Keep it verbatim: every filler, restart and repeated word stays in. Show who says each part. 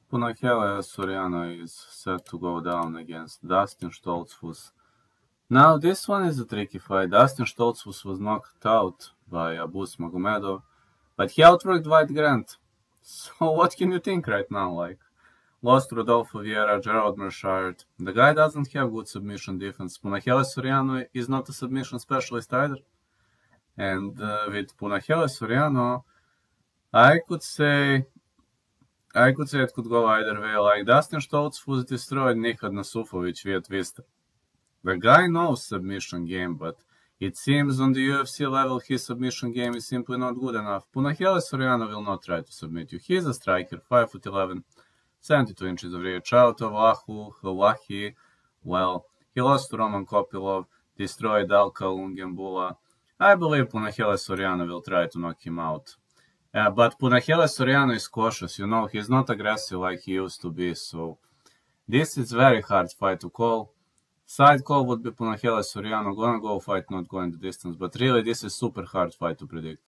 Speaker 1: Punahele Soriano is set to go down against Dustin Stoltzfus. Now this one is a tricky fight. Dustin Stoltzfus was knocked out by Abus Magomedov, but he outworked White Grant. So what can you think right now? Like, lost Rodolfo Vieira, Gerald Mershard. The guy doesn't have good submission defense. Punahele Soriano is not a submission specialist either. And uh, with Punahele Soriano, I could say I could say it could go either way. Like, Dustin Stoltzfus destroyed Nihat Nasufovic via twister. The guy knows submission game, but it seems on the U F C level his submission game is simply not good enough. Punahele Soriano will not try to submit you. He is a striker, five foot eleven, seventy-two inches of reach out of Ahu, Hawahi. Well, he lost to Roman Kopilov, destroyed Alka Lungembula. I believe Punahele Soriano will try to knock him out. Uh, but Punahele Soriano is cautious, you know, he's not aggressive like he used to be, so this is very hard fight to call. Side call would be Punahele Soriano, gonna go fight, not going the distance, but really this is super hard fight to predict.